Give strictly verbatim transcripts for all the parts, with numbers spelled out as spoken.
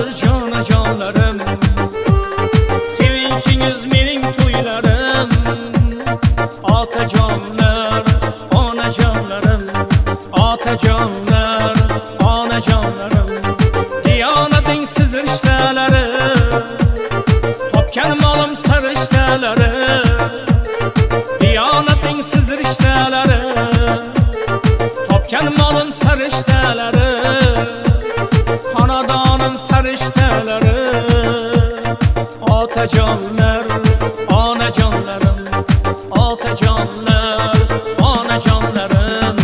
siz jonajonlarim, sevinchingiz mening to'ylarim. Otajonlar, onajonlarim, otajonlar, onajonlarim. Diyonating siz rishtalari, topgan molim sir rishtalari. Diyonating siz rishtalari, topgan molim sir rishtalari. Xonadonim farishtalari. Otajonlar, onajonlarim, otajonlar, onajonlarim.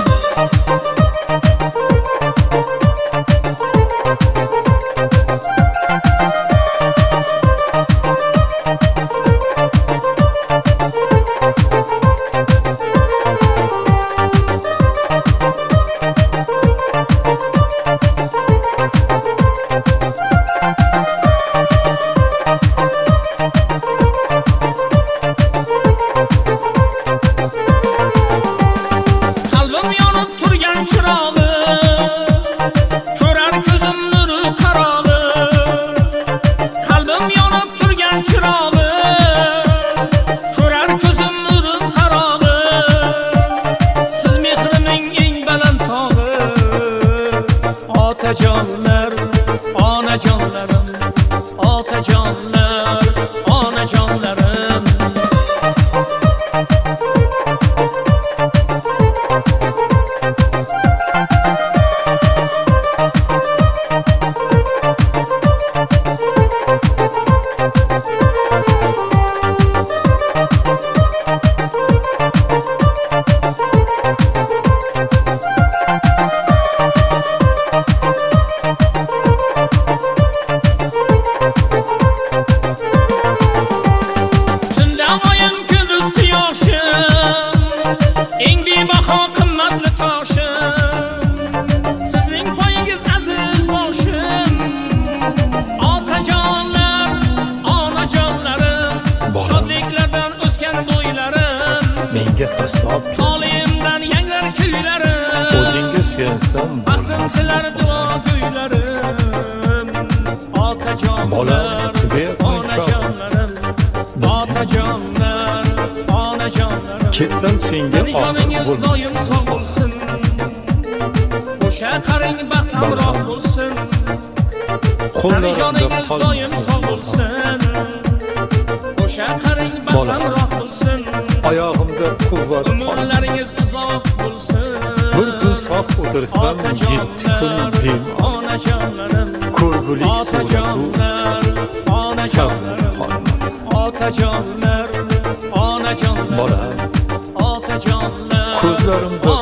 Otajonlar, onajonlarim, otajonlar, onajonlarim. Tolimdan yangrar kuylarim, o'zingiz kelsin baxtim tilar duo kuylarim. Otajonlar, onajonlarim, otajonlar, onajonlarim. Ketdim senga joningiz doim sog' bo'lsin, qo'sha qaring baxtimroq bo'lsin. Joningiz doim sog' bo'lsin, qo'sha qaring baxtimroq bo'lsin. Oyog'imda quvvat, umrlaringiz uzoq bo'lsin. Bir kun sog' o'tirsam yetti kun dem. Onajonlarim, ko'rgulik otajonlar, onajonlarim, otajonlar, onajonlarim, otajonlar. Ko'zlarimda